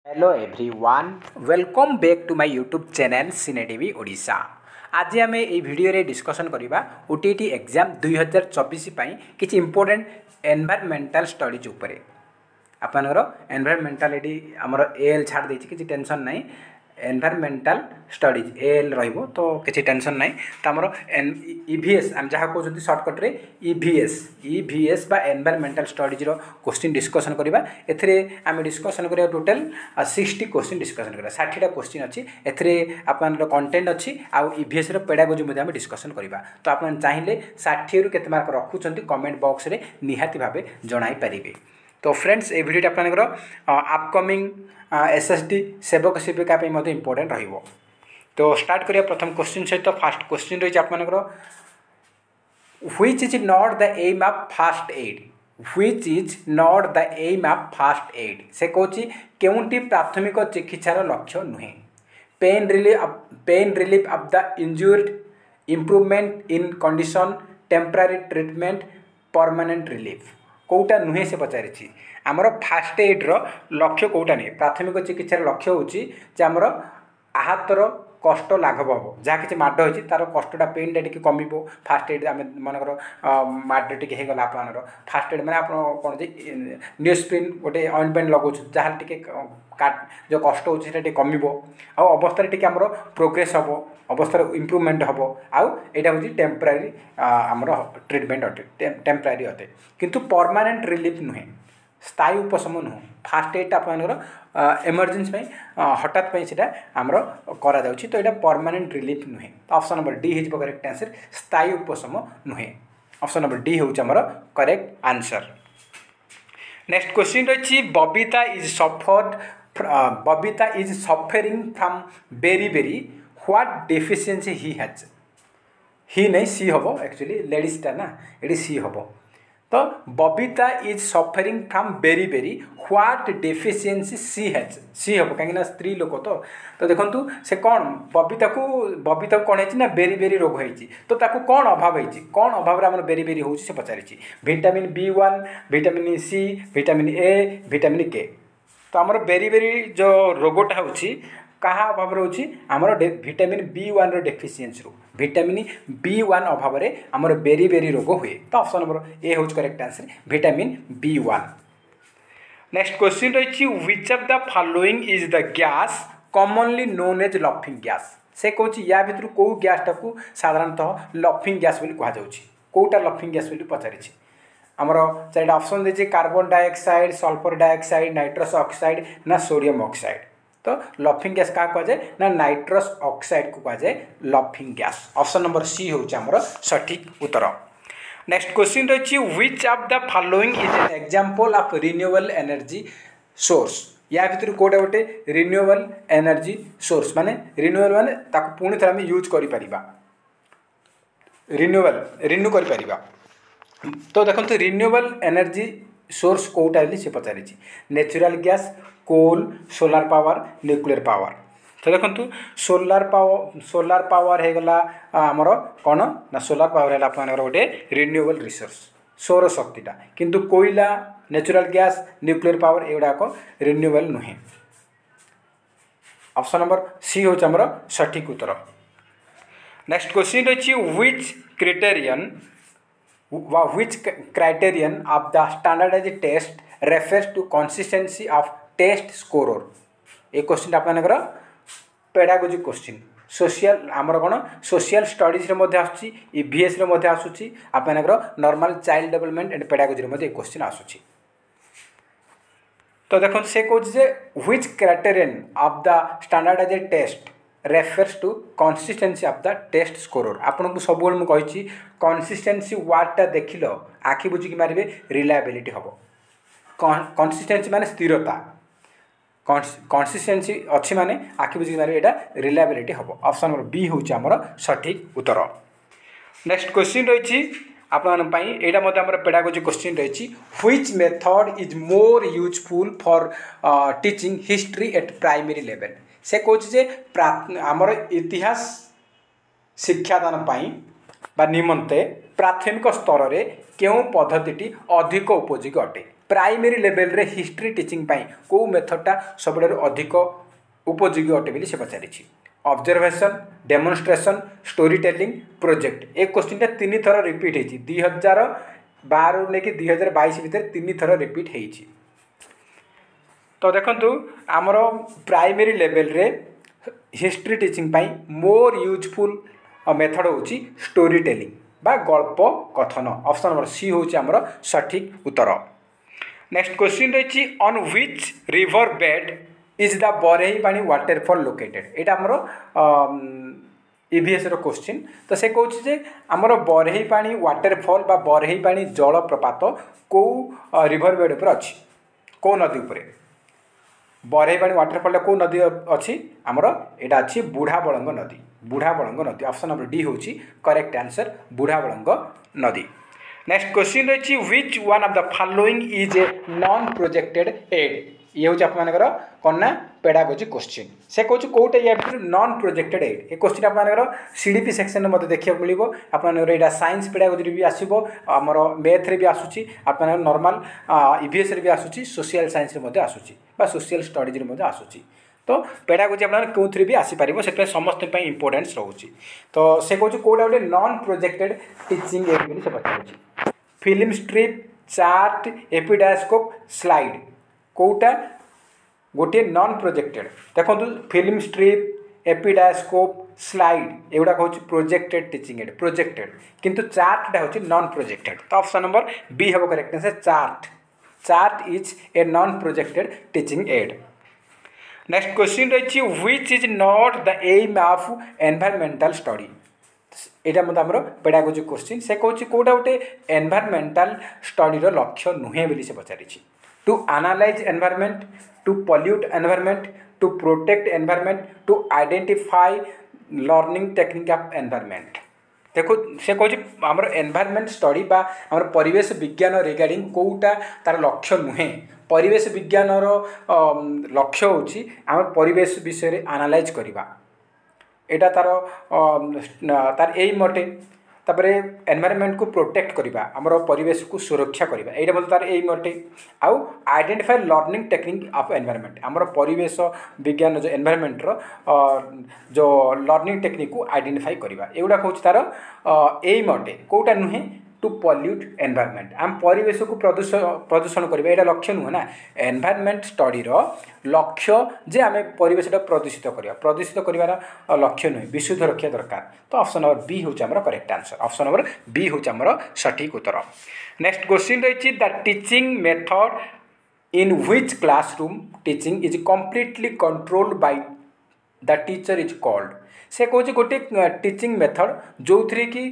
Hello everyone, welcome back to my YouTube channel cine TV Odisha. आज आम ये video रे डिस्कशन करवा ओटीटी एग्जाम 2024 किसी इंपोर्टेंट एनवायरमेंटल स्टडीज उपरे। आपनकर एनवायरमेंटल ये आमर एल छाड़ देछि, किसी टेंशन नहीं। एनवायरमेंटल स्टडीज एल रहिबो तो किसी टेंशन नहीं। तो आमर ईवीएस आम जहाँ कहते सर्टकट रे ईवीएस बा एनवायरमेंटल स्टडीज रो क्वेश्चन डिस्कशन करवा। एथिरे आम डिस्कशन करिया टोटल 60 क्वेश्चन डिस्कशन करिया। 60टा क्वेश्चन अच्छी एथिरे आपनर कंटेंट अच्छी आउ ईवीएस रो पेडागोजी मध्ये आम डिस्कशन करवा। तो आपन चाहिए 60 रु केते मार्क रखुचंती कमेंट बॉक्स रे निहाती भाबे जणाई परिबे। तो फ्रेंड्स ये वीडियो आपनकर अपकमिंग एसएसडी सेवक सेविका इंपोर्टेंट रहिबो। तो स्टार्ट करिया प्रथम क्वेश्चन सहित। फास्ट क्वेश्चन रही आपनकर which is not the aim of first aid. Which is not the aim of first aid से कहूँ केउंटी प्राथमिक चिकित्सार लक्ष्य नुहे। Pain relief of the injured, improvement in condition, temporary treatment, permanent relief कौटा नुहे से पचारि। आमर फास्ट एड रो लक्ष्य कौटा नहीं। प्राथमिक चिकित्सार लक्ष्य होची आमर आहतर कष्ट लाघव हम, जहाँ किसी माड हो तार कष्टा पेनटा टी कम। फास्ट एड आम मनकर माड टी होगला आपनर फास्ट एड मैंने आप कौन न्यूस्प्रिन गोटे ऑइंटमेंट लगो जहाँ टी जो कष्ट हो कम अवस्था टी आमर प्रोग्रेस हम, अवस्था इम्प्रूवमेंट हम। आउ यहाँ हूँ टेम्परारी आमर ट्रिटमेंट अटे, टेम्परारी अटे किंतु परमानेंट रिलीफ नुहे, स्थायी उपशम नुह। फास्ट एड आप एमरजेंसी हठात से आमर करा जाउछि। तो यहाँ परमानेंट रिलीफ नुहे। तो option number D is correct answer, स्थायी उपशम नुहे। ऑप्शन नंबर डी हूँ आमर करेक्ट आंसर। नेक्स्ट क्वेश्चन रही Babita is suffering from beri what deficiency he has. He नहीं सी हम, एक्चुअली लेडीजटा ना ये सी हम। तो Babita is suffering from beri what deficiency she has. She hmm कहीं स्त्री लोक। तो देखो से कौन बबीता को कौन है बेरी रोग होती। तो ताकू कौन अभाव होती, कौन अभाव आम बेरी हो पचारि। Vitamin B1, vitamin C, vitamin A, vitamin K. तो आमर बेरी जो रोगटा होची कहा अभाव रोची आमर विटामिन B1 रो डेफिशिएंसी रो विटामिन B1 अभाव रे आमर बेरी रोग हुए। तो ऑप्शन नंबर ए हूँ correct answer, vitamin B1। Next question रही which of the following is the gas commonly known as laughing gas. से कहूँ या भितर कौ गैसटा को साधारणतः लफिंग गैस बोली कह जाउछि। कोटा लफिंग गैस बोली पचारि। आमर चारिटा ऑप्शन देछि carbon dioxide, sulphur dioxide, nitrous oxide ना सोडियम ऑक्साइड। तो लफिंग गैस क्या कहुए ना नाइट्रस ऑक्साइड को कहुए laughing gas. Option number C हूँ आमर सठिक उत्तर। नेक्स्ट क्वेश्चन रही which of the following is an example of renewable energy source. या भितर कोटा गोटे रिन्यूएबल एनर्जी सोर्स माने रिन्यूएबल माने ताको पुणी थे आम यूज कर रिन्यू कर। तो देखो रिन्यूएबल एनर्जी सोर्स कौटा से पचारि। Natural gas, coal, solar power, nuclear power. तो देखो सोलार पावर होगला आमर कौन ना सोलार पावर है आप गोटे रिन्यूएबल रिसोर्स सौर शक्तिटा। किंतु कोयला, नेचुरल गैस, न्यूक्लियर पावर एगुड़ाक रिन्यूएबल नुहे। ऑप्शन नंबर सी हूँ आमर सठिक उत्तर। नेक्स्ट क्वेश्चन रही which criterion of the standardized test refers to consistency of test scorer। ये क्वेश्चन आपनकर पेडागोजी क्वेश्चन सोशल आमर कौन सोशल स्टडीज आसूँ, ईवीएस आसूँ, आपनकर normal child development and pedagogy question आसूँ। तो देखो से कहूँ which criterion of the standardised test refers to consistency of the test scorer. आपन को सब मुझे कंसिस्टेंसी वार्डटा देख लो आखि बुझिकी मारे रिलायबिलिटी हम। कंसिस्टेंसी माने स्थिरता, कंसिस्टेंसी अच्छी माने आखि बुझिकी मारे एटा रिलायबिलिटी हम। ऑप्शन नंबर बी हूँ आमर सठिक उत्तर। नेक्स्ट क्वेश्चन रही यहाँ पेडागोजी क्वेश्चन रही which method is more useful for teaching history at primary level. से कहूँ आमर इतिहास शिक्षादान बा निमंते प्राथमिक स्तर में क्यों पद्धति अधिक उपयोगी अटे। प्राइमरी लेवल रे हिस्ट्री टीचिंग पाई को मेथडटा सब अधिक उपयोगी अटे बोली से पचारि observation demonstration story telling project एक क्वेश्चन तीन थर रिपीट होती 2012 ने कि 2022 भितर तीन थर रिपीट होती। तो देखंतु आमर प्राइमरी लेवल रे हिस्ट्री टीचिंग पाई मोर यूजफुल मेथड होची स्टोरी टेलिंग बा गल्प कथन ऑप्शन नंबर सी होची आमर सठिक उत्तर। नेक्स्ट क्वेश्चन रही on which river bed is the Barehipani waterfall located एटा आमर ईवीएस रो क्वेश्चन। तो से कहूँ जे आमर बरहीपाणी वाटरफॉल बा बरहीपाणी जलप्रपात को रिवर बेड पर अच्छी को नदी उपरे बरहीपाणी वाटरफॉल को नदी अच्छी आमर एटा अच्छी बुढ़ाबलंग नदी बुढ़ाबलंग नदी ऑप्शन नंबर डी होची करेक्ट आंसर बुढ़ाबलंग नदी। नेक्स्ट क्वेश्चन रही which one of the following is a non projected aid ये हूँ आपर कौन ना पेडागोजी क्वेश्चन से कहूँ कौटा या नॉन प्रोजेक्टेड एड ये क्वेश्चन आपर सीडीपी सेक्शन में मतलब देखा मिले आपर साइंस पेडागोजी भी आसो आमर मैथ रे भी आसूची आपर नॉर्मल ईवीएस रे भी आसूची सोशल साइंस रे आसूची बा सोशल स्टडीज रे आसूची। तो पेडागोजी आप कौन भी आसीपर से समस्त इंपोर्टेंस रोचे। तो से कहूँ कौटा गोटे नॉन प्रोजेक्टेड टीचिंग एड बोली से पचार film strip chart epidiascope slide कौटा गोटे नॉन प्रोजेक्टेड देखो फिल्म स्ट्रिप एपिडास्कोप स्लाइड एगुड़ा हूँ प्रोजेक्टेड टीचिंग एड प्रोजेक्टेड किंतु चार्टा हूँ नॉन प्रोजेक्टेड। तो ऑप्शन नंबर बी हम correct answer chart is a non projected teaching aid. Next question रही which is not the aim of environmental study एटा मतलब आमर पेडागोजी क्वेश्चन से कहूँ कौटा गोटे एनवायरमेंटल स्टडीर लक्ष्य नुहे बोली से पचारि to analyse environment to pollute environment to protect environment to identify learning technique of environment देखो से कहूँ आमर एनवायरमेंट स्टडी बा आमर परिवेश विज्ञान रिगार्डिंग कौटा तार लक्ष्य नुहे परिवेश विज्ञानर लक्ष्य होची आमर परिवेश विषय एनालाइज करवा एटा तार एम अटे तापर एनवायरमेंट को प्रोटेक्ट करवा आमर परिवेश को सुरक्षा करवा एटा मतलब तार एम अटे आउ identify learning technique of environment आमर परिवेश विज्ञान जो एनवायरमेंटर जो लर्निंग टेक्निक को आइडेंटिफाई करवा एगुड़ा हूँ तार एम अटे कौटा नुहे टू पॉल्यूट एनवायरमेंट आम परिवेश को प्रदूषण करवा यहाँ लक्ष्य नुहे ना एनवायरमेंट स्टडीर लक्ष्य जे आम परिवेश प्रदूषित कर लक्ष्य नुहे विशुद्ध रखा दरकार। तो ऑप्शन नंबर बी हूँ आम correct answer option number B हूँ आम सठिक उत्तर। नेक्स्ट क्वेश्चन रही the teaching method in which classroom teaching is completely controlled by the teacher is called से कहूँ गोटे टीचिंग मेथड जो थी कि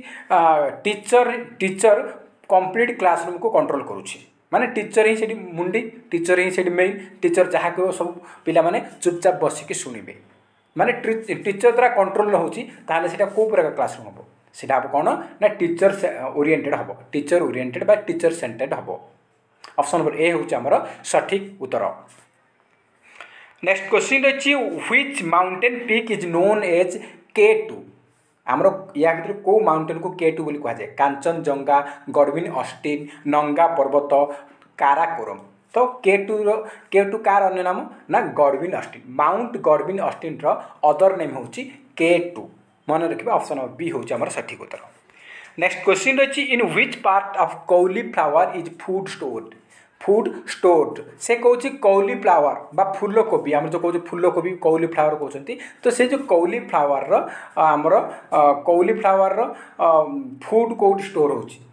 टीचर कंप्लीट क्लासरूम को कंट्रोल करुच्छी माने टीचर ही से मुंडी टीचर ही से मेन टीचर जहाँ कह सब पिला माने चुपचाप बसिकी शुणवे माने टीचर द्वारा कंट्रोल न होता कौ प्रकार क्लासरूम हम से कौन ना टीचर ओरिएंटेड हम टीचर ओरिएंटेड बा टीचर सेंटर्ड हम ऑप्शन नंबर ए हूँ आमर सठिक उत्तर। नेक्स्ट क्वेश्चन रही which mountain peak is known as K2 आमर या भर कौ माउंटेन को K2 बोली कहुए कांचनजंगा गडविन अस्टिन नंगा पर्वत काराकोरम। तो K2 कार अन्य नाम ना Godwin Austen mount Godwin Austen other name हूँ K2 मन रखिए ऑप्शन नंबर बी हूँ आमर सठिक उत्तर। नेक्स्ट क्वेश्चन रही in which part of cauliflower is food stored से कहूँ कॉलीफ्लावर बा फूलकोबी आम जो कहूँ फूलकोबी कॉलीफ्लावर कहते तो से जो कॉलीफ्लावर आमर कॉलीफ्लावर फूड कौट स्टोर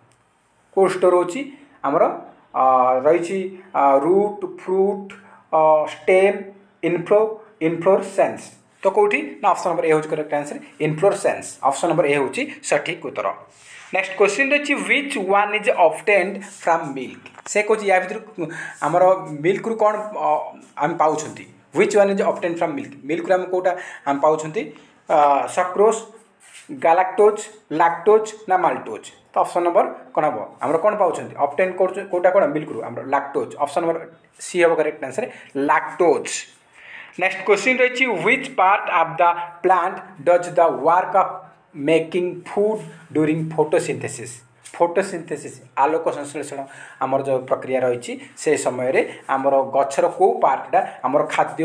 होची आमर रही रूट फ्रूट स्टेम इनफ्लोरेसेंस। तो कौटी ना ऑप्शन नंबर ए हूँ correct answer inflorescence option number A हूँ सठिक उत्तर। नेक्स्ट क्वेश्चन रही which one is obtained from milk से कहूँ या भर आमर मिल्क रु कौन आम पाँच which one is obtained from milk रु आम कौटा आम पाँच सक्रोज गालाक्टोज लैक्टोज ना माल्टोज। तो ऑप्शन नंबर कौन हम आम कौन पाँच ऑब्टेन कौटा कौन मिल्क रु आम लैक्टोज ऑप्शन नंबर सी हम correct answer lactose. Next question रही which part of the plant does the work of making food during photosynthesis photosynthesis आलोक संश्लेषण आमर जो प्रक्रिया रही से समय आमर गछर को पार्टा आमर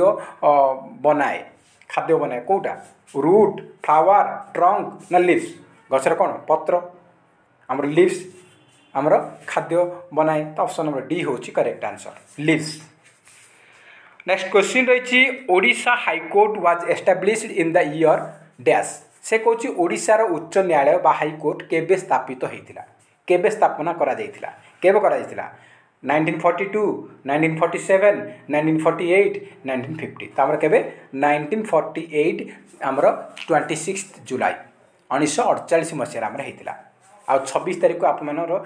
खाद्य बनाए कौटा रूट फ्लावर ट्रंक ना लिव्स गछर कौन पत्र आमर लिव्स आमर खाद्य बनाए तो ऑप्शन नंबर डी होची correct answer leaves. Next question रही Odisha high court was established in the year dash से कौची ओडिशार उच्च न्यायालय बा हाईकोर्ट केबे स्थापित होइतिला केबे स्थापना करा जाइतिला केबे करा जाइतिला 1942 1947 1948 1950 तो आमर केबे 1948 आमर 26 जुलाई 1948 मसीह आमर होइतिला आ 26 तारीख को आप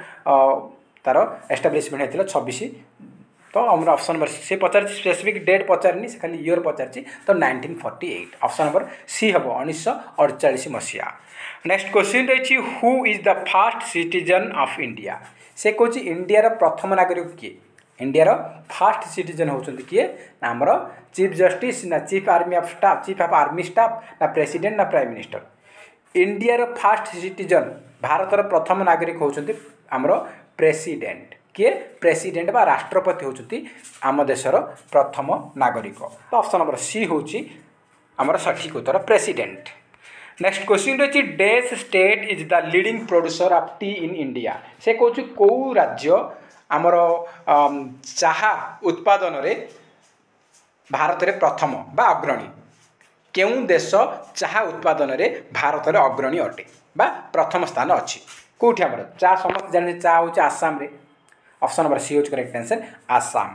तार एस्टाब्लिशमेंट होइतिला 26 तो आमर ऑप्शन नंबर से पचार स्पेसिफिक डेट पचारनी से खाली ईयर पचार तो 1948 ऑप्शन नंबर सी हम 1948 मसीहा। नेक्स्ट क्वेश्चन रही who is the first citizen of India से कौन इंडिया प्रथम नागरिक किए इंडिया फर्स्ट सिटीजन होती किए ना आमर चीफ जस्टिस ना चीफ ऑफ आर्मी स्टाफ ना प्रेसिडेंट ना prime minister India first citizen भारतर प्रथम नागरिक होती आमर प्रेसिडेंट किए प्रेसिडेंट बा राष्ट्रपति होती आम देशर प्रथम नागरिक तो ऑप्शन नंबर सी होची आमर सठिक उत्तर प्रेसिडेंट। नेक्स्ट क्वेश्चन रही dash state is the leading producer of tea in India से कौन कौ राज्य आमर चाहा उत्पादन रे भारत रे प्रथम बा अग्रणी केउं देश चाहा उत्पादन रे भारत रे अग्रणी अटे बा प्रथम स्थान अच्छी कौटी आमर चा समस्त जाने चा हूँ आसाम रे ऑप्शन नंबर सी होच correct answer Assam.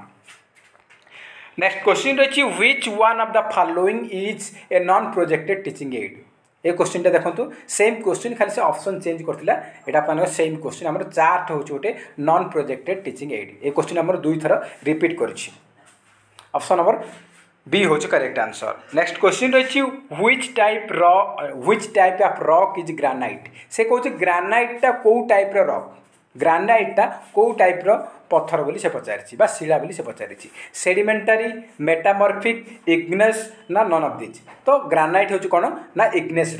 Next question रही which one of the following is a non projected teaching aid ये क्वेश्चन देखो सेम क्वेश्चन खाली से ऑप्शन चेंज करथिला एटा सेम क्वेश्चन आमर चार्ट होच गोटे नॉन प्रोजेक्टेड टीचिंग एड ये क्वेश्चन आमर दुई थर रिपीट करछि ऑप्शन नंबर बी होच करेक्ट आंसर। नेक्स्ट क्वेश्चन रही which type of rock is granite से कौन ग्रानाइटा कौ टाइप रॉक ग्रानाइटा कौ टाइप पत्थर बोली से पचारि बा शिला बोली से पचारि सेडिमेंटारी मेटामॉर्फिक इग्नेस ना नन ऑफ दिस तो ग्रानाइट होची कौन ना इग्नेस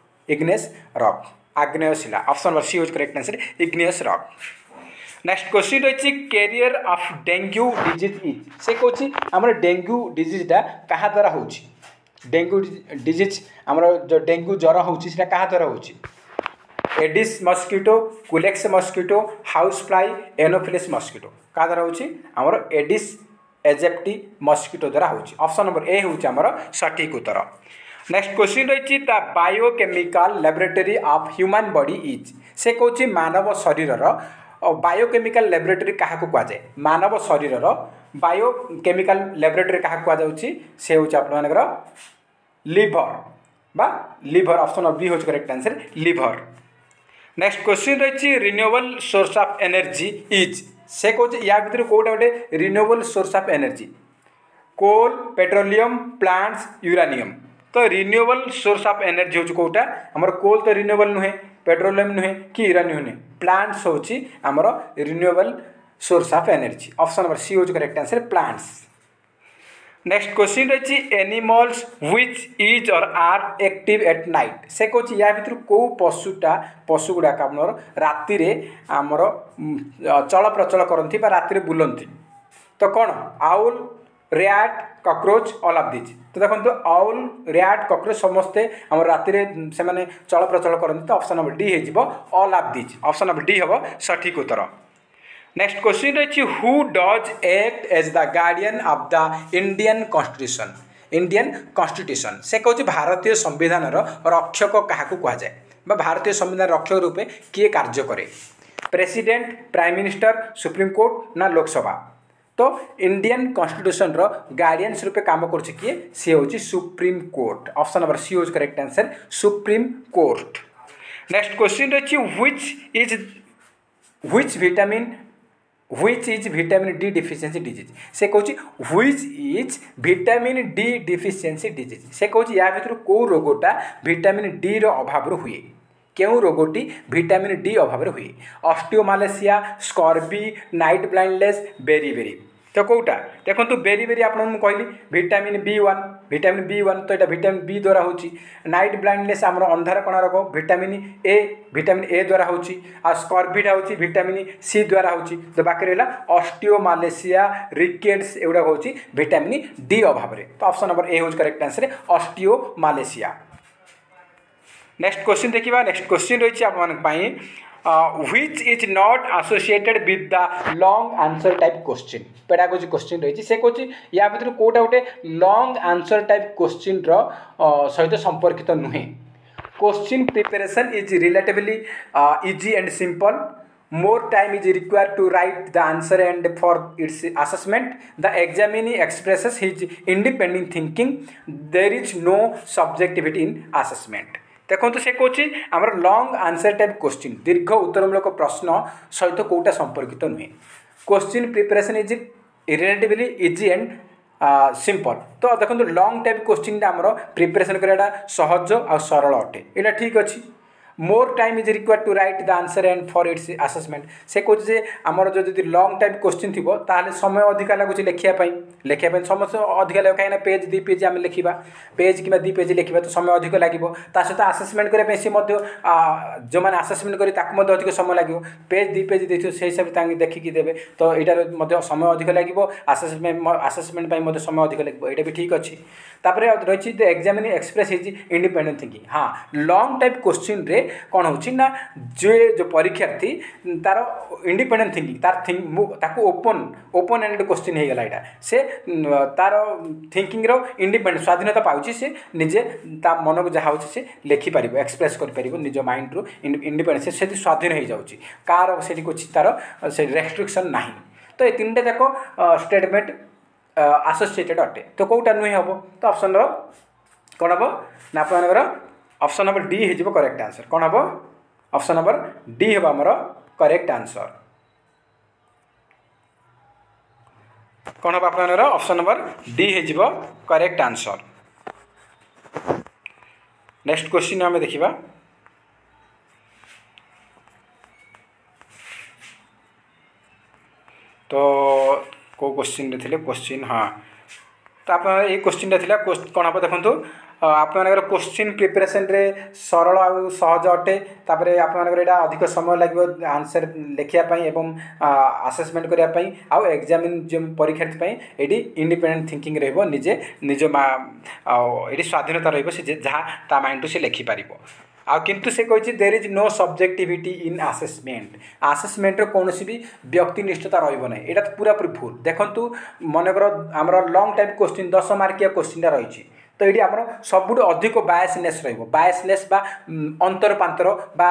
रॉक आग्नेय शिला ऑप्शन नंबर सी होच correct answer igneous rock. Next question रही carrier of dengue disease is से कौन आम डेंगू डिजीजटा क्या द्वारा हो डेंगू डिजीज आमर जो डेंगू ज्वर होता क्या द्वारा हो Aedes mosquito Culex mosquito house fly Anopheles mosquito क्या द्वारा होमर एडिस एजेप्टी मस्किटो द्वारा हो ऑप्शन नंबर ए हूँ आमर सठिक उत्तर। नेक्स्ट क्वेश्चन रही the biochemical laboratory of human body is से कौन मानव शरीर बायोकेमिकल लैबोरेटरी क्या कहुए मानव शरीर बायोकेमिकल लैबोरेटरी क्या कहुच्छी से हूँ आप लिभर ऑप्शन नंबर बी हूँ correct answer liver. Next question रही renewable source of energy is से कौन या भर कौटा गोटे renewable source of energy coal petroleum plants uranium तो रिन्यूएबल सोर्स ऑफ एनर्जी हूँ कौटा आमर कोल तो रिन्यूएबल नुहे पेट्रोलियम नुहे कि यूरानियम नुहे प्लांट्स हूँ आमर renewable source of energy option number C हूँ correct answer plants. Next question रही एनिमल्स व्हिच इज और आर एक्टिव एट नाइट से कौन या भर कौ पशु गुड़ाक राति आमर चल प्रचल करती राति बुलती तो कौन owl rat cockroach all of this तो देखो आउल रैट कॉकरोच समस्ते आम राति से चल प्रचल करती तो ऑप्शन नंबर डी हो all of this option number D हम सठिक उत्तर। नेक्स्ट क्वेश्चन रही who does act as the guardian of the Indian constitution से कौन भारतीय संविधान रक्षक क्या कहुए भारतीय संविधान रक्षक रूपे किए कार्य करे president prime minister supreme court ना लोकसभा तो इंडियन कॉन्स्टिट्यूशन गार्डियंस रूपे काम कर किए सी हूँ supreme court option number C हूँ correct answer supreme court. Next question रही which is vitamin D deficiency disease से कौन which is vitamin D deficiency disease से कौन या भर कौ रोगटा विटामिन डी अभाव हुए क्यों रोगटी विटामिन डी अभाव हुए osteomalacia scurvy night blindness beriberi तो कौटा देखो बेरी बेरी आप कहली विटामिन B1 तो यहाँ विटामिन बी द्वारा होची नाइट ब्लाइंडनेस आम अंधार कणा रोग विटामिन ए द्वारा होची आ स्कर्विटा होची विटामिन सी द्वारा होची तो बाकी रहा ऑस्टियोमालेशिया रिकेट्स एगुड़ा होची विटामिन डी अभाव में तो ऑप्शन नंबर ए हूँ correct answer osteomalacia. Next question देखिए नेक्स्ट क्वेश्चन रही आप which is not associated with the long answer type question pedagogy question रही से कौन या भर कौटा गोटे long answer type question सहित संपर्कित नुहे। Question preparation is relatively easy and simple. More time is required to write the answer and for its assessment. The examinee expresses his independent thinking. There is no subjectivity in assessment. देखो से कौन आम lung answer type question दीर्घ उत्तरमूलक प्रश्न सहित कौटा संपर्कित नुहे। Question preparation is relatively easy and simple तो देखो लंग टाइप क्वेश्चन आमर प्रिपरेशन कराटा सहज आ सरल अटे यहाँ ठीक अच्छे। More time is required to write the answer and for its assessment से कहे आमर जो लंग टाइप क्वेश्चन थी ताल समय अधिका लगुच लिखापी समस्त अधिका लगे कहीं पेज 2 पेज आम लिखा पेज कि 2 पेज लिखा तो समय अधिक लगे सहित आसेसमेंट करने सी जो मैंने आसेसमेंट करें अधिक समय लगे पेज 2 पेज देखिए से हिसाब से देखिकी देवे तो यहाँ समय अधिक लगे आसेसमेंट समय अधिक लगे यहाँ भी ठीक अच्छे। तापर रही the examinee express is independent thinking हाँ लंग टाइप क्वेश्चन रे कौन होना जो परीक्षार्थी तार इंडिपेंडेंट थिंकिंग तार ओपन एंड क्वेश्चन हो गला यहाँ से तार थिंकिंग रो इंडिपेंडेंट स्वाधीनता पाँच से निजे ता मन को जहाँ होची से लिखिपार एक्सप्रेस कर निज माइंड रू इंडिपेंडेंट से स्वाधीन हो जाऊँगी कार से कुछ तार से रेस्ट्रिक्शन ना तो ये 3टा जाक स्टेटमेंट एसोसिएटेड अटे तो कौटा नुहे हम तो ऑप्शन कौन हम ना आप ऑप्शन नंबर डी हो करेक्ट आंसर कौन हम ऑप्शन नंबर डी हम आमर करेक्ट आंसर कौन हम आप ऑप्शन नंबर डी हो करेक्ट आंसर। नेक्स्ट क्वेश्चन आम देखा तो को क्वेश्चन थे क्वेश्चन हाँ तो आप ये क्वेश्चन था कौन हम देखो आप क्वेश्चन प्रिपरेशन रे सरल आ सहज अटे तापर आपटा अधिक समय लगे आंसर लिखापी एवं आसेसमेंट करने आउ एग्जामिन जो परीक्षार्थी ये इंडिपेंडेंट थिंकिंग रहिबो निजे निज ये स्वाधीनता रहिबो से जहाँ माइंड से लिखिपार आ किंतु से कही there is no subjectivity in assessment कौन भी व्यक्तिनिष्ठता रहा यहाँ तो पूरा पूरी भूल देखु मनकर आमर लंग टाइप क्वेश्चन 10 मार्किया क्वेश्चन रही तो ये आम सबुठ अधिक बायसनेस बायसनेस बा अंतरपांतर बा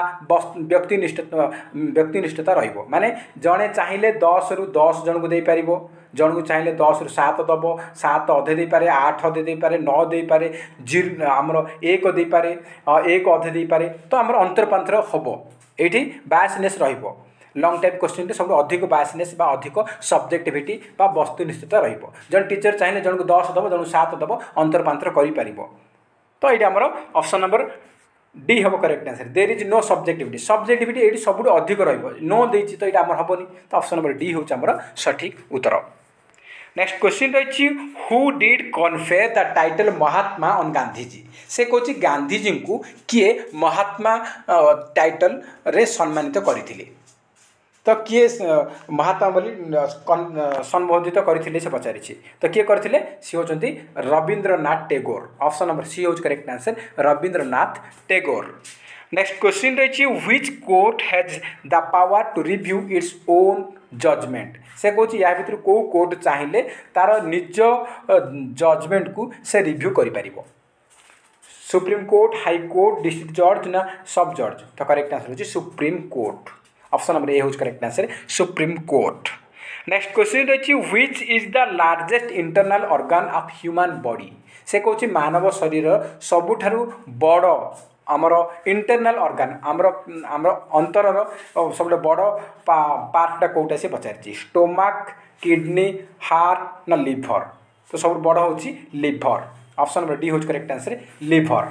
व्यक्तिनिष्ठता माने जड़े चाहिए 10 ରୁ 10 जन को दे पार जन को चाहिए 10 ରୁ 7 दब 7 अधे दे पारे 8 अधे दे पारे 9 दे पारे 0 आमर 1 दे पारे 1 अधे दे पारे तो आमर अंतरपांतर हम ये बायसनेस रहिबो। लंग टाइप क्वेश्चन सब अधिक बायसनेस बा अधिक सब्जेक्टिविटी बा वस्तुनिष्ठता रहिबो जन टीचर चाहिए जन को 10 दब जन को 7 दब अंतरपांतर करि तो ये आमर ऑप्शन नंबर डी हम correct answer there is no subjectivity ये सब अधिक नो देती तो यहाँ आम हेनी तो ऑप्शन नंबर डी हूँ आमर सठिक उत्तर। नेक्स्ट क्वेश्चन रही who did confer the title Mahatma on Gandhiji से कौन गांधीजी को किए महात्मा टाइटल रे सम्मानित करथिले तो किए महात्मा बोली संबोधित करथिले से पचारि तो किए करथिले सी होचंती Rabindranath Tagore option number C होज correct answer Rabindranath Tagore. Next question रही which court has the power to review its own judgement से कौन या भर कौ कोर्ट चाहिए तार निज जजमेंट को से रिव्यू कर supreme court high court district जज ना सब जज तो करेक्ट आंसर होची supreme court option number A हूँ correct answer supreme court. Next question रही which is the largest internal organ of human body से कौन मानव शरीर सबुठारु बड़ आमर इंटरनल ऑर्गन आमर आमर अंतर सब बड़ पार्टा कौटा से पचारि स्टोमाक किडनी हार्ट ना लिभर तो सब बड़ हूँ लिभर ऑप्शन नंबर डी हूँ correct answer liver.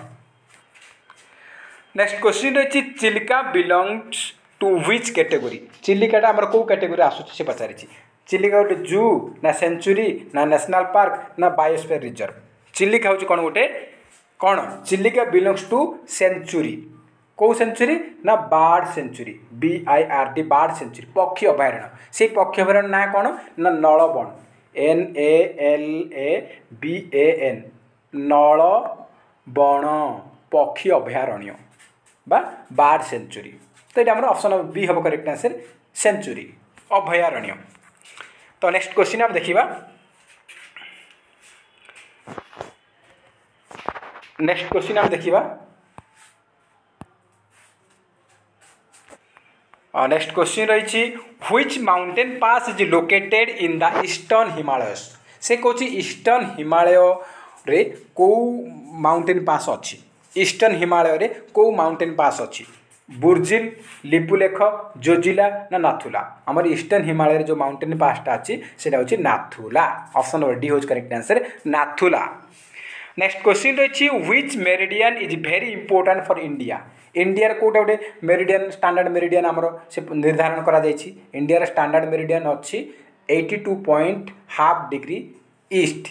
Next question रही Chilika belongs to which category चिलिकाटा आमर कौ कैटेगरी आसूँ से पचारि चिलिका गोटे जू ना सेंचुरी ना नेशनल पार्क ना बायोस्फीयर रिजर्व। चिलिका हूँ कौन गोटे कौन चिलिका बिलोंग्स टू सेंचुरी कौ सेंचुरी ना bird sanctuary BIRD bird sanctuary पक्षी अभयारण्य से पक्षी अभयारण्य ना कौन ना नलबन NALABAN नलबन पक्षी अभयारण्य बा बार्ड सेंचुरी। तो ये आम ऑप्शन बी हम करेक्ट आंसर सेंचुरी अभयारण्य। तो नेक्स्ट क्वेश्चन आप देखिबा नेक्स्ट क्वेश्चन आप देखिबा नेक्स्ट क्वेश्चन रही which mountain pass is located in the eastern Himalayas से कौन ईस्टर्न हिमालय रे कौ माउंटेन पास अच्छी ईस्टर्न हिमालय रे कौ माउंटेन पास अच्छी बुर्जिल लिपुलेख जोजिला ना नाथुला आमर ईस्टर्न हिमालय रे जो माउंटेन पासटा अच्छी से नाथुला ऑप्शन नंबर डी होज correct answer Nathula. Next question रही which meridian is very important for India India कोटा गोटे मेरिडियन स्टैंडर्ड मेरिडियन आमर से निर्धारण करा जायछि इंडिया स्टैंडर्ड मेरिडियन अच्छी 82.5 degree east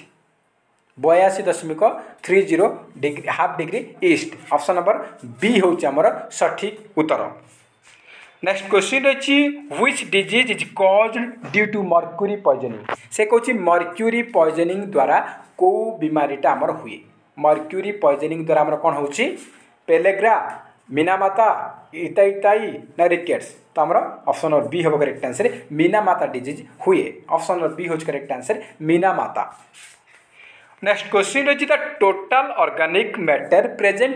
82.30 degree half degree east option number B हूँ आमर सठिक उत्तर। नेक्स्ट क्वेश्चन रही which disease is caused due to mercury poisoning से कौन मर्क्यूरी पॉइजनिंग द्वारा कौ बीमारीटा आमर हुए मर्क्यूरी पॉइजनिंग द्वारा आमर कौन होची पेलेग्रा मीनामाता इताई ना रिकेट्स। तो आमर ऑप्शन नंबर बी हम करेक्ट आंसर मीनामाता डिजीज हुए ऑप्शन नंबर बी हूँ correct answer Minamata. Next question रही the total organic matter present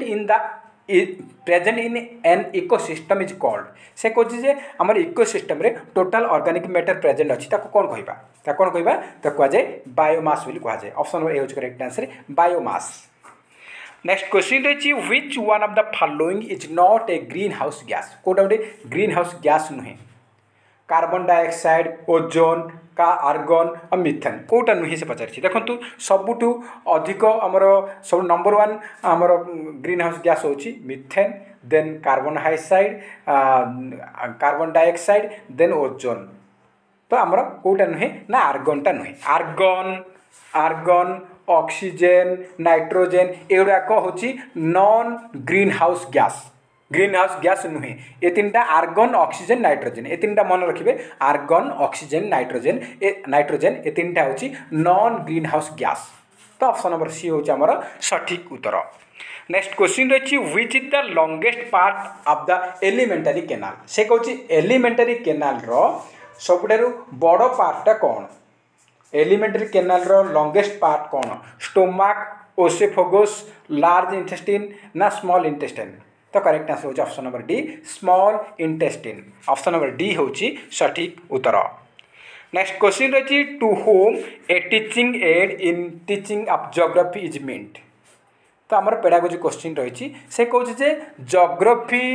in an ecosystem is called से कौन जे आमर इकोसिस्टम रे टोटल ऑर्गेनिक मैटर प्रेजेंट अच्छी कौन कहबा कौन कहबा तो कहुए बायोमास बोली कहुए ऑप्शन नंबर ए हूँ correct answer biomass. Next question रही which one of the following is not a green house gas कोटा गोटे ग्रीन हाउस गैस नुहे कार्बन डाइऑक्साइड ओजोन का आर्गन और मिथेन कोटा नुहे से पचार देखो सबुठू अधिक आमर सब नंबर वन आमर ग्रीन हाउस गैस होची मिथेन देन कार्बन हाइसाइड कार्बन डाइऑक्साइड देन ओजोन। तो आमर कोटा नुहे ना आर्गनटा नुहे आर्गन ऑक्सीजन नाइट्रोजेन एगुड़ाक हूँ नॉन ग्रीन हाउस गैस नुहे ये तीन आर्गन ऑक्सीजन नाइट्रोजेन ये तीन मन रखिए आर्गन ऑक्सीजन नाइट्रोजेन ये तीन हूँ नॉन ग्रीन हाउस गैस। तो ऑप्शन नंबर सी हूँ आमर सठिक उत्तर। नेक्स्ट क्वेश्चन रही which is the longest part of the alimentary canal से कौन एलिमेंटरी केनाल सबुठारु बड़ पार्टा कौन एलिमेंटरी केनाल लॉन्गेस्ट पार्ट कौन स्टोमाक ओसेफोगस लार्ज इंटेस्टाइन ना स्मॉल इंटेस्टाइन। तो करेक्ट आंसर होची option number D small intestine option number D होची सठिक उत्तर। नेक्स्ट क्वेश्चन रही to whom a teaching add in teaching of geography is meant. तो आमर पेडागोजी क्वेश्चन रही से कौन जे ज्योग्राफी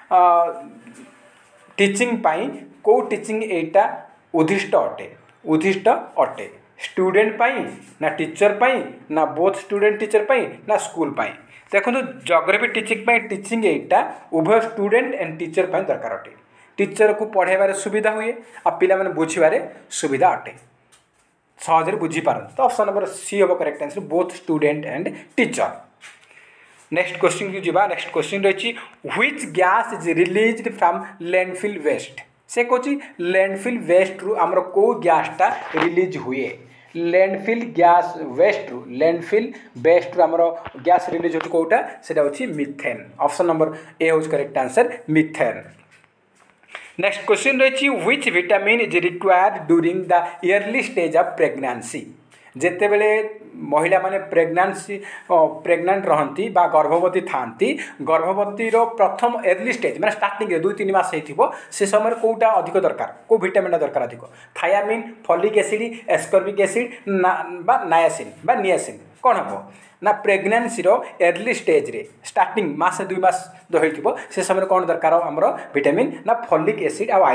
टीचिंग पाई को टीचिंग एटा उद्दिष्ट अटे स्टूडेंट पाई ना टीचर पाई ना बोथ स्टूडेंट टीचर पाई ना स्कूल पाई। देखो ज्योग्राफी टीचिंग पाई टीचिंग एटा उभय स्टूडेंट एंड टीचर पाई दरकार अटे टीचर को पढ़ाइबार सुविधा हुए आ पिला माने बुझिबारे सुविधा अटे सहजरे बुझी पारन। तो ऑप्शन नंबर सी हम correct answer both student and teacher. Next question की जीवा नेक्स्ट क्वेश्चन रही which gas is released from landfill waste से कौन लैंडफिल वेस्ट रु आमर को गैसटा रिलीज हुए लैंडफिल गैस वेस्ट रु लैंडफिल वेस्ट रु आमर गैस रिलीज होती कौटा से होची मिथेन ऑप्शन नंबर ए होज correct answer methane. Next question रही which vitamin is required during the early stage of pregnancy जेते बेले महिला माने प्रेग्नेंट रहती बा गर्भवती थांती गर्भवती प्रथम अर्ली स्टेज माने स्टार्टिंग 2-3 मास होइथिबो से समय कोटा अधिक दरकार को विटामिन दरकार अधिक thiamine folic acid ascorbic acid बा नायासिन बा नियासिन कौन हम ना प्रेगनेंसी अर्ली स्टेज रे स्टार्टिंग मास 2 मास जो होइथिबो से समय कौन दरकार हमरो विटामिन ना फॉलिक एसिड आ आयरन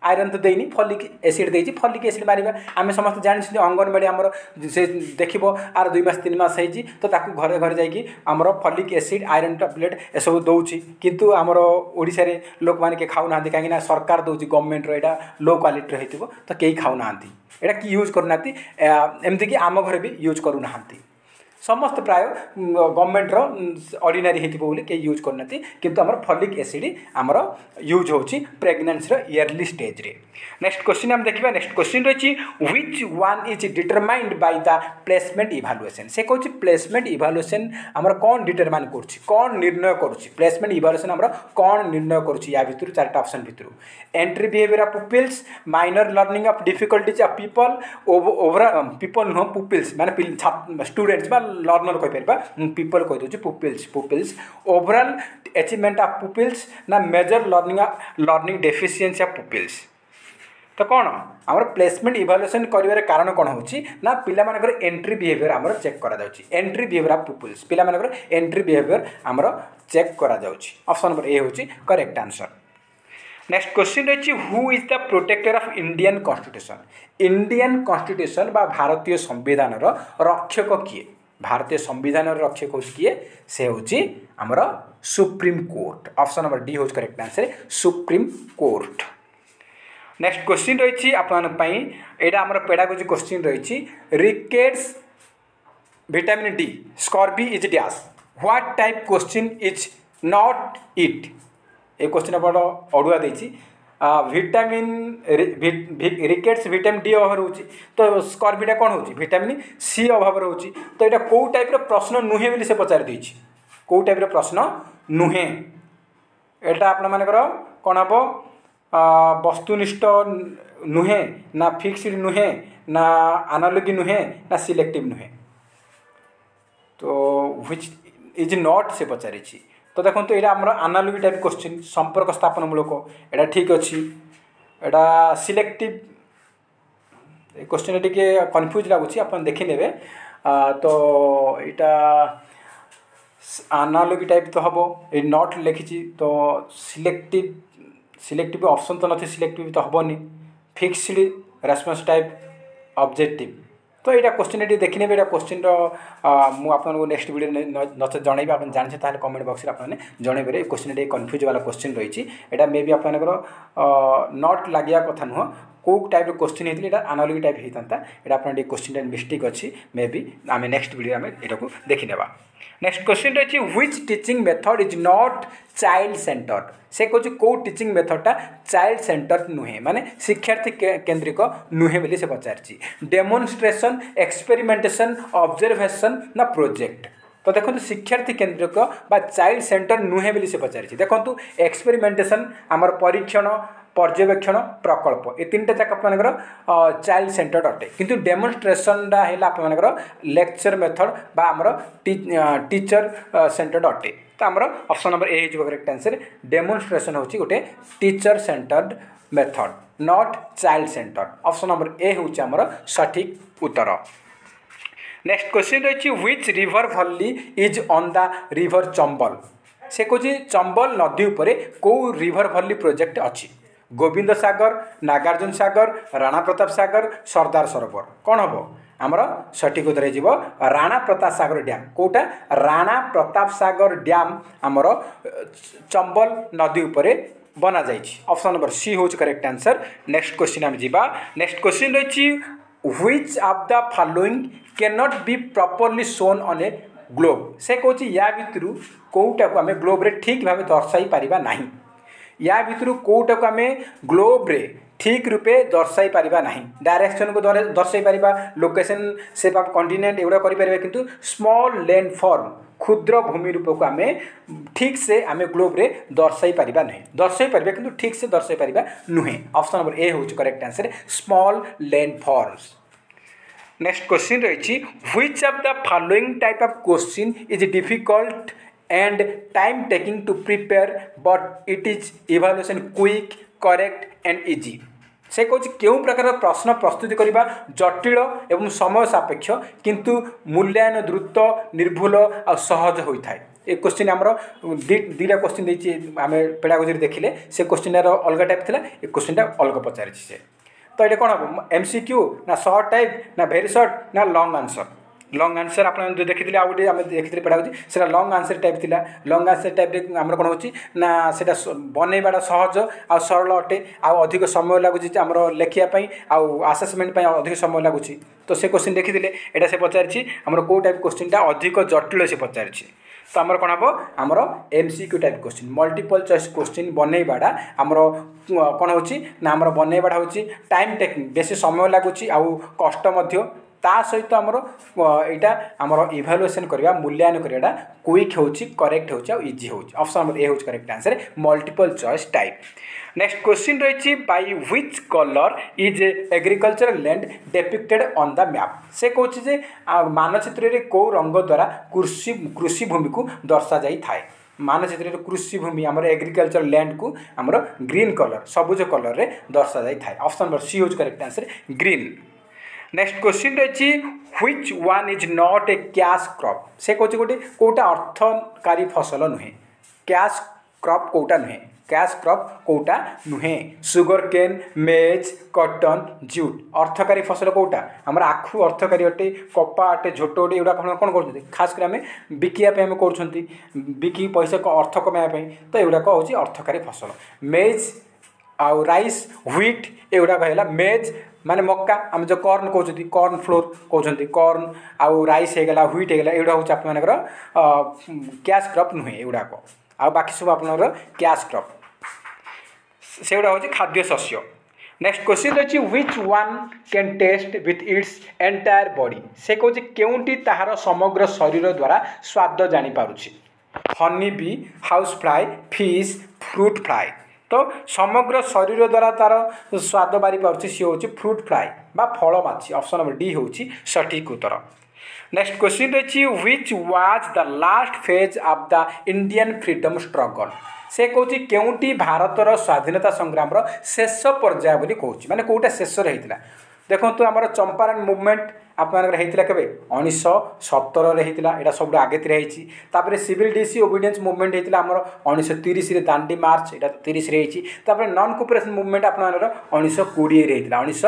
आयरन तो देनी फलिक एसिड देती फलिक एसिड मारिबा आम समस्त जानते अंगनवाड़ी आमर से देखो आर 2 मास 3 मास होती तो ताकू घरे घरे जाकि आमर फलिक एसिड आयरन टैबलेट एसबू दौची किंतु आमर ओडिशा रे लोक माने के खाऊ ना कहीं सरकार दौची गवर्नमेंट रो लो क्वालिटी होइतिबो तो कई खाऊ ना एटा कि यूज करूना एमती कि आम घर भी यूज करूना समस्त प्राय गवर्नमेंट ऑर्डिनरी होइतिबो बोली के यूज करना किंतु आमर फॉलिक एसिड आमर यूज होची प्रेगनेंसी रो इयरली स्टेज रे। नेक्स्ट क्वेश्चन हम देखिबा। नेक्स्ट क्वेश्चन रही which one is determined by the placement evaluation. से कहूँ प्लेसमेंट इवैल्यूएशन आमर कौन डिटरमाइन करुच्ची कौन निर्णय करुच्ची प्लेसमेंट इवैल्यूएशन आमर कौन निर्णय करुच्ची या भितर चारटा ऑप्शन भितर entry behaviour of pupils minor learning of difficulties of people overall people no pupils माने स्टूडेंट्स बा लर्नर कहि परबा पीपल कहि दोची pupils overall achievement of pupils ना major learning deficiency of pupils. तो कौन आमर प्लेसमेंट इवैल्यूएशन करिवार कारण कौन होची ना पिला मानकर एंट्री बिहेवियर आमर चेक करा जाउची एंट्री बिहेवियर ऑफ पुपिल्स पिला मानकर एंट्री बिहेवियर आमर चेक करा जाउची। ऑप्शन नंबर ए होची करेक्ट आंसर। नेक्स्ट क्वेश्चन रही who is the protector of Indian constitution. Indian constitution बा भारतीय संविधान रक्षक किए भारतीय संविधान रक्षक हो किए से होची आमर supreme court. Option number D होची correct answer supreme court. Next question रही आपड़ा आमर पेडागोजी क्वेश्चन रही rickets vitamin D scurvy is dash what type question is not it. ये क्वेश्चन बड़ अड़ुआ देती विटामिन रिकेट्स विटामिन डी अभाव रोचे तो स्कॉर्बीटा कौन हो विटामिन सी अभाव रोचे तो यहाँ कौ टाइप प्रश्न नुहे बोली से पचार देछि कौ टाइप प्रश्न नुहे एटा आपण मानकर कौन हम वस्तुनिष्ठ नुहे ना फिक्स्ड नुहे ना एनालॉजी नुहे ना सिलेक्टिव नुहे तो व्हिच इज नॉट से पचारि तो देखो तो यहाँ आम एनालॉजी टाइप क्वेश्चन संपर्क स्थापन मूलक एटा ठीक अच्छी एटा सिलेक्टिव क्वेश्चन टी कन्फ्यूज लगुच आप देखने तो यहाँ एनालॉजी टाइप तो हम ये नॉट लिखी तो सिलेक्टिव ऑप्शन तो नहीं सिलेक्टिव तो हेनी फिक्स्ड रेस्पॉन्स टाइप ऑब्जेक्टिव तो यहाँ क्वेश्चन ये देखने यहाँ क्वेश्चन मुझे नेक्स्ट वीडियो नचे जनइबी आप जानते हैं कमेंट बॉक्स में आपने जनइबे क्वेश्चन ये कन्फ्यूज वाला क्वेश्चन रही है मे बी आपंकर नॉट लगे कथा नुह कौ टाइप क्वेश्चन होती है एनालॉजी टाइप होता है आप क्वेश्चन मिस्टेक अच्छी मे बी आम नेक्स्ट वीडियो आम यहाँ देखने। नेक्स्ट क्वेश्चन रही which teaching method is not child centred. से कहूँ कौ टीचिंग मेथडटा चाइल्ड सेंटर्ड नुहे माने शिक्षार्थी केन्द्रिक नुहे बोली से पचारची डेमोन्स्ट्रेशन एक्सपेरिमेंटेशन ऑब्जर्वेशन ना प्रोजेक्ट। तो देखो शिक्षार्थी केन्द्रिक बा चाइल्ड सेंटर नुहे बोली से पचारची देखो एक्सपेरिमेंटेशन आमर परीक्षण पर्यवेक्षण प्रकल्प ये 3टा जाक आपर चाइल्ड सेंटर्ड अटे किंतु डेमोन्स्ट्रेशनटा है आपर लेक्चर मेथड बा आमर टीचर सेंटर्ड अटे तो आमर ऑप्शन नंबर ए हो करेक्ट आंसर डेमोन्स्ट्रेशन होची गोटे teacher centred method not child centred. Option number A होची आमर सठिक उत्तर। नेक्स्ट क्वेश्चन रही which river valley is on the river Chambal. से कहूँ चंबल नदी उपरे कौ रिवर वैली प्रोजेक्ट अच्छी गोविंद सागर नागार्जुन सागर राणा प्रताप सागर सरदार सरोवर कौन हम आमर सठिक उत्तर हो राणा प्रताप सागर डैम कौटा राणा प्रताप सागर डैम आमर चंबल नदी उपरे बना जाइए। ऑप्शन नंबर सी हूँ करेक्ट आंसर। नेक्स्ट क्वेश्चन आम जावा। नेक्स्ट क्वेश्चन रही which of the following cannot be properly shown on a globe. से कहूँ या भितर कौटा को आम ग्लोब रे ठीक भाव दर्शाई पारिबा नहीं या भितर कौटा को आम ग्लोब रे ठीक रूपे दर्शाई पारिबा नहीं डायरेक्शन को दर्शाई पारिबा लोकेशन शेप ऑफ कॉन्टिनेंट एगुड़ा करें किंतु स्मॉल लैंड फॉर्म क्षुद्र भूमि रूप को आम ठीक से आम ग्लोब रे दर्शाई पारिबा नहीं दर्शाई पारिबा किंतु ठीक से दर्शाई पारिबा नुहे। ऑप्शन नंबर ए होची correct answer small land forms. Next question रही which of the following type of question is difficult and time taking to prepare but it is evaluation quick correct and easy. से कहूँ क्यों प्रकार प्रश्न प्रस्तुति करने जटिल एवं समय सापेक्ष किंतु मूल्यांकन द्रुत निर्भुल और सहज होता है ए क्वेश्चन आमर दुईटा क्वेश्चन देती आम पेडागोजी देखिले से क्वेश्चन अलग टाइप थी ए क्वेश्चन अलग पचारि से तो ये कौन हम एमसीक्यू ना शॉर्ट टाइप ना वेरी शॉर्ट ना लॉन्ग आंसर आप जो देखी आउ गए आम देखी पेडागोजी से लॉन्ग आंसर टाइप थी लॉन्ग आंसर टाइप आम कौन हो बनईवा सहज आ सरल अटे अधिक समय लगुच आम लेखापी आसेसमेंट अधिक समय लगुच तो से क्वेश्चन देखी यहाँ से पचारि आम कौ टाइप क्वेश्चन अधिक जटिल से पचारि तो आमर कौन हम आमर MCQ type question multiple choice question बनईवाटा आमर कौन हो आमर बनईवाटा हूँ टाइम टेकिंग बेसी समय लगुच कष्ट ता सहित आमर यहाँ आमर इभालुएसन करवा मूल्यांकन करवाटा क्विक हो करेक्ट हो इजी हो ऑप्शन नंबर ए हो correct answer multiple choice type. Next question रही by which colour is agricultural land depicted on the map से कहूँ मानचित्र में कौ रंग द्वारा कृषि भूमि को दर्शा जाई थाए मानचित्र कृषि भूमि आमर एग्रीकल्चर लैंड को आमर ग्रीन कलर सबुज कलर रे दर्शा जाई थाए ऑप्शन नंबर सी हो correct answer green. Next question रही which one is not a cash crop से कहूँ गोटे कौटा अर्थकारी फसल नुहे कैश क्रॉप कौटा नुहे कैश क्रॉप कौटा नुहे सुगर केन मेज कॉटन जूट अर्थकारी फसल कौटा आम आखु अर्थकारी अटे कपा अटे झोट अटे एगुड़ा कौन कर खास कर आम बिकापी आम कर बिकी पैसा अर्थ कमाई तो एगुड़ाक हूँ अर्थकारी फसल मेज आउ राइस व्हीट एगुड़ाक है मेज माने मक्का आम जो कॉर्न कहते कॉर्न फ्लोर कहते कॉर्न आउ राइस होगा व्हीट होगा एगुड़ा हूँ आप कैश क्रॉप नुहे एगुड़ाक आ बाकी सब आप कैश क्रॉप से गुड़ा हूँ खाद्य शस्य। नेक्स्ट क्वेश्चन रही which one can taste with its entire body से कहूँ केउंटी ताहार समग्र शरीर द्वारा स्वाद जानीपारुछि honey bee house fly fish fruit fly तो समग्र शरीर द्वारा तार स्वाद बारी पार्टी सी हूँ फ्रूट फ्लाई बा फल माछी ऑप्शन नंबर डी हूँ सठिक उत्तर। नेक्स्ट क्वेश्चन रही which was the last phase of the Indian freedom struggle से कहूँ केउंटी भारतर स्वाधीनता संग्राम शेष पर्याय बोली कहूँ माने कौटा शेष होता देखो आमर चंपारण मुवमेंट आपंकर होता के 1917 यहाँ सब आगे होती सिविल डिसी ओबिडियंस मुवमेंट होता आमर 1930 दांडी मार्च यहाँ 30 होती नॉन कोऑपरेशन मुवमेंट आपर 1920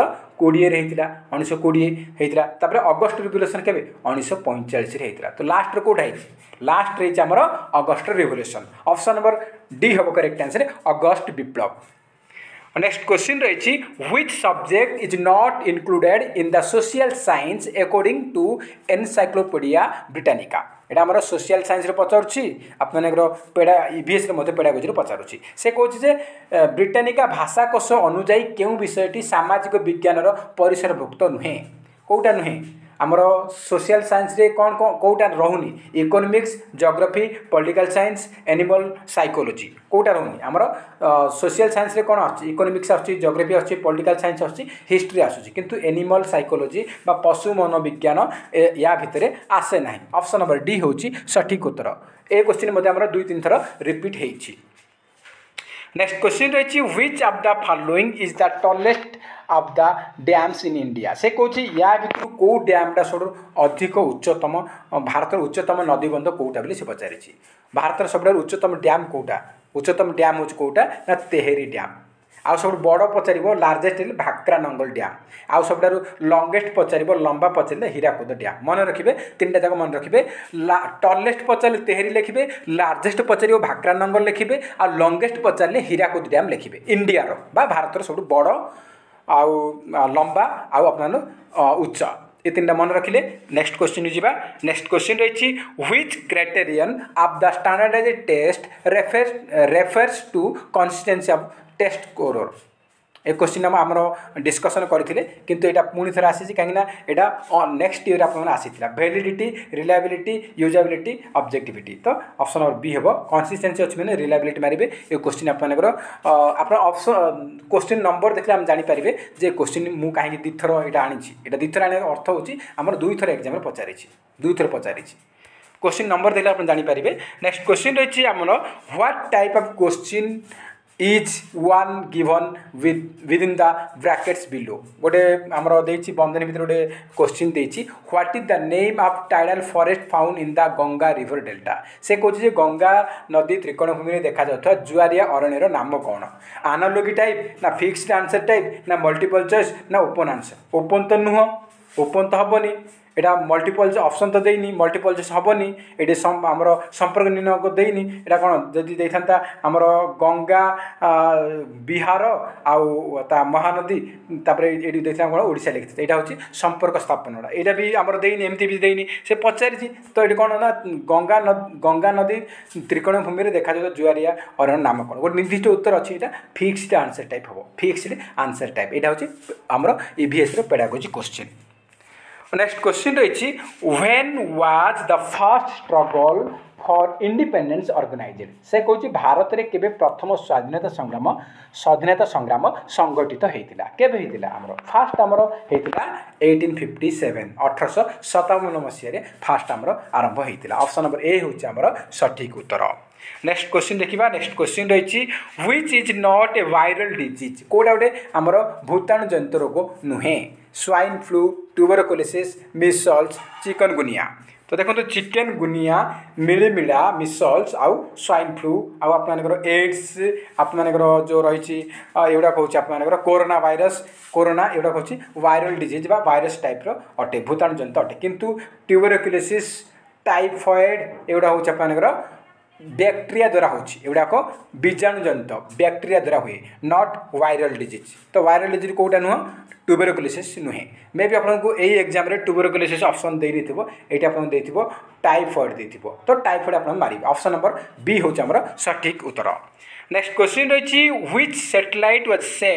होता 1920 होता अगस्ट रिवोल्यूशन के 1945 होता तो लास्ट कौटा लास्ट रही आमर August revolution option number D हम करेक्ट आंसर अगस्ट विप्लव। नेक्स्ट क्वेश्चन रही which subject is not included in the social science according to encyclopaedia Britannica यहाँ आम सोशल साइंस पचारूँ आपंकर पेड़ा ईवीएस पेडागोजी पचारूँ से कहूँ ब्रिटानिका भाषाकोश अनुजाई क्यों विषयटी सामाजिक विज्ञान परिसरभुक्त नुहे कौटा नुहे आमर सोशल साइंस रे कौन कौटा रोनी economics geography political science animal psychology कौटा रोनी आमर सोशल साइंस रे कौन आछी इकोनॉमिक्स आछी जियोग्राफी आछी पॉलिटिकल साइंस आछी हिस्ट्री आछी किंतु एनिमल साइकोलॉजी बा पशु मनोविज्ञान या भितर आसे ना ऑप्शन नंबर डी होची सठिक उत्तर ए क्वेश्चन मध्य आमर 2-3 थर रिपीट होईची। नेक्स्ट क्वेश्चन रही which of the following is the tallest of the dams in India से कहूँ या भितर कौ डैमटा सब अधिक उच्चतम भारत उच्चतम नदीबंध कौटा बोली से पचारि भारत सब उच्चतम डैम कौटा उच्चतम डैम हूँ कौटा ना तेहेरी डैम आउ सब बड़ पचार लार्जेस्ट भाक्रा नंगल डैम आउ सब लंगेस्ट पचार लंबा पचारे हीराकुद डैम मन रखिए 3टा जाक मन रखिए टलेस्ट पचारे तेहेरी लिखिए लार्जेस्ट पचार भाक्रा नंगल लिखिए आ लंगेस्ट पचारे हीराकुद डैम लिखिए इंडिया बा भारत सब बड़ आउ लंबा आउ अपन उच्च ये 3टा मन रखिले। नेक्स्ट क्वेश्चन जी नेक्स्ट क्वेश्चन रही which criterion of the standardised test refers to consistency of test score ए क्वेश्चन आमर डिस्कसन करते किंतु यहाँ पुणी थर आसी कहीं यहाँ नेक्स्ट ईयर आप आसीला वैलिडिटी रिलायबिलिटी यूजेबिलिटी ऑब्जेक्टिविटी तो ऑप्शन नंबर बी हम कंसिस्टेंसी अच्छी मैंने रिलायबिलिटी मारे ये क्वेश्चन आपंकर आप ऑप्शन क्वेश्चन नंबर देखले हम जानीपारे जे क्वेश्चन मुझे कहीं दुईथर यहाँ आनी यहाँ दुईथर आने अर्थ होची आमर 2 थर एग्जाम पचारि 2 थर पचारि क्वेश्चन नंबर देखले आप जानीपारे। नेक्स्ट क्वेश्चन रही आमर what type of question is one given within the brackets below गोटे आमर देछि बंधनी भितर गोटे क्वेश्चन देछि what is the name of tidal forest found in the Ganga river delta से कहछि जे गंगा नदी त्रिकोणभूमि में देखा जाउथवा जुआरिया अरण्यर नाम कौन एनालॉजी टाइप ना फिक्स्ड आंसर टाइप ना मल्टीपल चॉइस ना ओपन आंसर ओपन तो नुह ओपन तो हेनी एटा मल्टीपल ऑप्शन तो देनी मल्टीपल चॉइस हेनी ये आमर संपर्क निर्णय को देनी एटा कौन जदि देता आमर गंगा बिहार आउ महानदी तापर ये देखा कौन ओडिशा लिखी यहाँ हूँ संपर्क स्थापना यहाँ भी आमर देनी एमती भी देनी से पचारि तो ये कौन ना गंगा नदी त्रिकोणभूमि में देखा जाए जुआरिया अरण्य नाम कौन गोटे निर्दिष्ट उत्तर अच्छी यहाँ फिक्स्ड आंसर टाइप हम फिक्स्ड आंसर टाइप यहाँ हूँ आमर EVS pedagogy question next question रही when was the first struggle for independence organised से कहूँ भारत में केबे प्रथम स्वाधीनता संग्राम संगठित होता केबे होता आमर फास्ट आमर होता 1857 1857 मसीह फास्ट आमर आरंभ होता ऑप्शन नंबर ए हूँ आमर सठिक उत्तर नेक्स्ट क्वेश्चन देखा नेक्स्ट क्वेश्चन रही which is not a viral disease कोटा गोटे आमर भूताणु जनित रोग नुहे swine flu tuberculosis measles chikungunya तो देखो चिकनगुनिया मिलीमिला मिसल्स आउ स्वाइन फ्लू आउ आप एड्स आप जो रही एगुड़ा कहूँ आप कोरोना वायरस कोरोना एगुड़ा कहूँ वायरल डिजीज बा वायरस टाइप अटे भूताणु जनित अटे किंतु ट्यूबरकुलोसिस टाइफॉइड एगुड़ा हूँ आप बैक्टेरिया द्वारा होगुड़ाक बीजाणु जनित बैक्टेरिया द्वारा हुए नॉट वायरल डिजीज तो वायरल डिजीज कौटा नुह ट्यूबरकुलोसिस नुहे मे भी आपको यही एग्जाम रे ट्यूबरकुलोसिस ऑप्शन दे देथिबो एटी आपन देथिबो टाइफॉइड देथिबो तो टाइफॉइड आपन मारिबे ऑप्शन नंबर बी होच हमर सठिक उत्तर नेक्स्ट क्वेश्चन रही which satellite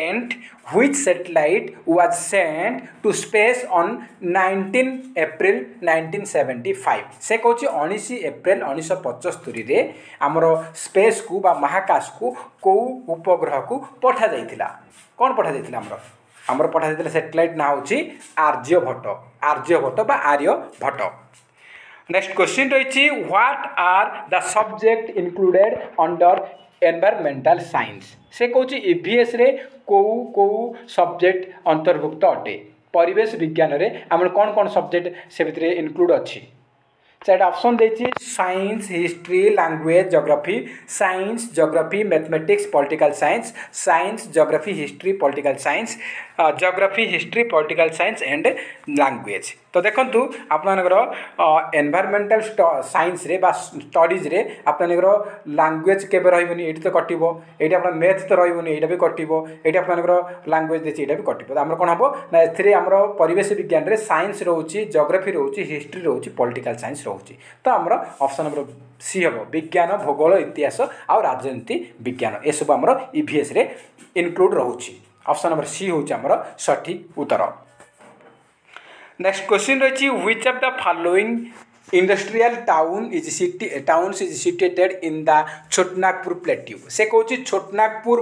was sent to space on 19 April 1975 से कहूँ 19 एप्रिल 1975 रे आमर स्पेस को बा महाकाश को कौ उपग्रह को पठा जाइथिला कौन पठा जाइथिला आमर पठा जाइथिला सैटेलाइट ना होची आर्यभट्ट बा आर्यभट्ट नेक्स्ट क्वेश्चन रही what are the subject included under environmental science से कहूँ ईवीएस रे कौ सब्जेक्ट अंतर्भुक्त अटे परिवेश विज्ञान रे आम कौन कौन सब्जेक्ट से भितर इनक्लूड अच्छी चार ऑप्शन देछि science history language geography science geography mathematics political science science geography history political science geography history political science and language तो देखंतु आपनकर एनवायरमेंटल साइंस रे बा स्टडीज रे आपनकर लैंग्वेज केबे रहइबनी एठी तो कटिबो एठी आपन मैथ तो रहइबनी एटा भी कटिबो एठी आपनकर लैंग्वेज देछि एटा भी कटिबो तो हमर कोन हबो ना एथिरे हमर परिवेश विज्ञान रे साइंस रहउची ज्योग्राफी रहउची हिस्ट्री रहउची पॉलिटिकल साइंस रहउची तो हमर ऑप्शन नंबर सी हबो विज्ञान भूगोल इतिहास आ राजनीति विज्ञान ए सब हमर ईवीएस रे इनक्लूड रहउची ऑप्शन नंबर सी होची हमर सठिक उत्तर नेक्स्ट क्वेश्चन रही which of the following industrial towns is situated in the Chhotanagpur plateau से कहूँ छोटनागपुर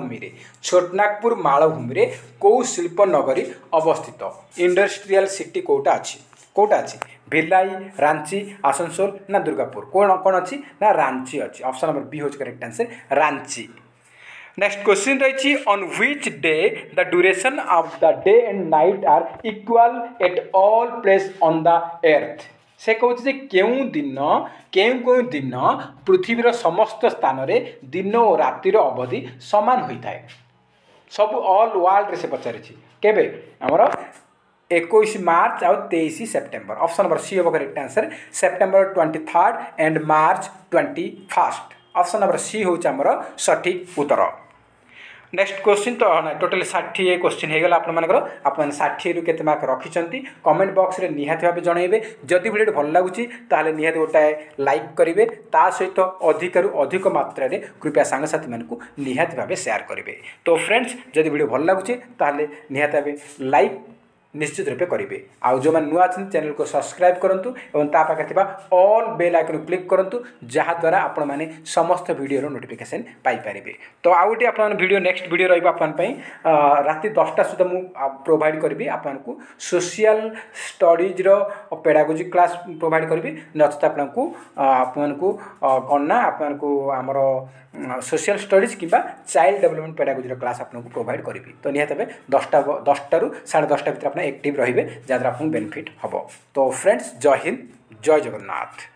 मालभूमि रे कौ शिल्प नगरी अवस्थित इंडस्ट्रियल सिटी कोटा अच्छी भिलाई रांची आसनसोल ना दुर्गापुर कौन कौन अच्छी ना रांची अच्छी ऑप्शन नंबर बी होच correct answer Ranchi next question रही on which day the duration of the day and night are equal at all place on the earth से कहूँ केउं दिन पृथ्वीर समस्त स्थान में दिन और रातिर अवधि समान होता है सब ऑल वर्ल्ड से पचारि केबे आमर 21 मार्च और 23 सेप्टेम्बर ऑप्शन नंबर सी हम correct answer September 23 and March 21 option number C हूँ आमर सठिक उत्तर नेक्स्ट क्वेश्चन तो ना टोटल 60 क्वेश्चन होगा आपने 60 रु केते मार्क रखिंट कमेंट बॉक्स रे निहाती भाव जनइबे जदि वीडियो भल लगुच ताले निहाती गोटाए लाइक करेंगे ता सहित अधिकरू अधिक मात्रा रे कृपया सांगसाथी मानकू निहाती भाव शेयर करेंगे तो फ्रेंड्स जदि वीडियो भल लगुच ताले निहाती भाव लाइक निश्चित रूपे करेंगे। आउ जो नुआ अच्छे चैनल को सब्सक्राइब करूँ और ता पाखे ऑल बेल आइकन क्लिक करूँ जहाँद्वारा आपण मैंने समस्त वीडियो नोटिफिकेशन पाइपर। तो आउ गोटे आप वीडियो नेक्स्ट वीडियो राति 10टा सुधा मु प्रोवाइड करी आपको social studies pedagogy class provide करी नचेत आपको कौन ना आपको आमर सोशल स्टडीज कि चाइल्ड डेवलपमेंट पेडागोजी क्लास आपको प्रोवाइड करी। तो निहत भाव 10टा रू 10:30 भितर आप एक्टिव रे जहाँद्वारा आपको बेनिफिट हम। तो फ्रेंड्स जय हिंद जय जगन्नाथ।